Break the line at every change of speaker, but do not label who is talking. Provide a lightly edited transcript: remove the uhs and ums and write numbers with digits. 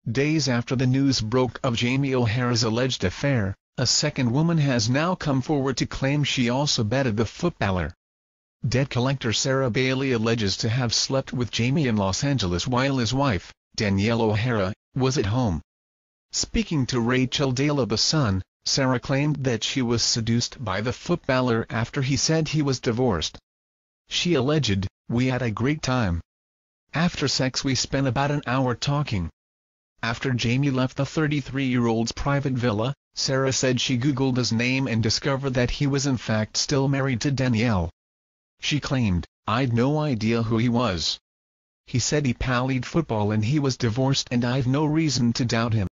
Days after the news broke of Jamie O'Hara's alleged affair, a second woman has now come forward to claim she also bedded the footballer. Debt collector Sarah Bailey alleges to have slept with Jamie in Los Angeles while his wife, Danielle O'Hara, was at home. Speaking to Rachel Dale of The Sun, Sarah claimed that she was seduced by the footballer after he said he was divorced. She alleged, "We had a great time. After sex we spent about an hour talking." After Jamie left the 33-year-old's private villa, Sarah said she Googled his name and discovered that he was in fact still married to Danielle. She claimed, "I'd no idea who he was. He said he played football and he was divorced and I've no reason to doubt him."